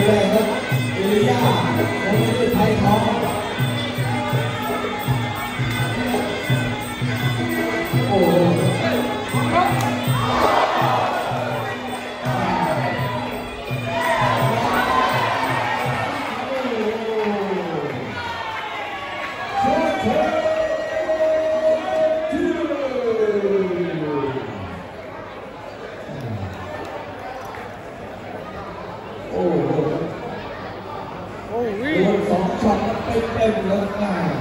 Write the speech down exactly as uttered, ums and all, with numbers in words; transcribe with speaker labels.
Speaker 1: แดงครับเอลิยาแล้วก็ด้วยไทยทองโอ้โหโอ้โหสองช็อตเต็มๆแล้ว